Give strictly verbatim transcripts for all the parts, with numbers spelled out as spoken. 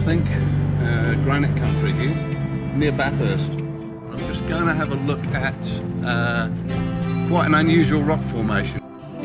think, uh, granite country here, near Bathurst. I'm just going to have a look at uh, quite an unusual rock formation.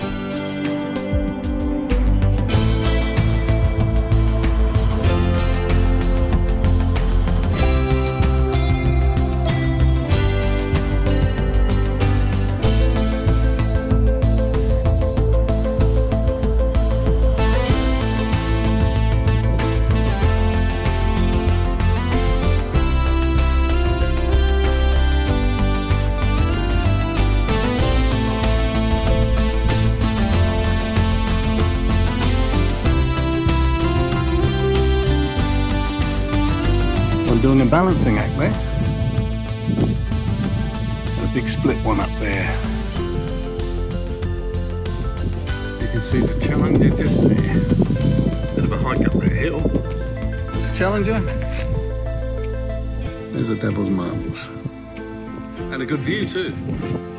I'm doing a balancing act there. And a big split one up there. You can see the Challenger just there. Bit of a hike up the hill. There's a Challenger. There's a Devil's Marbles. And a good view too.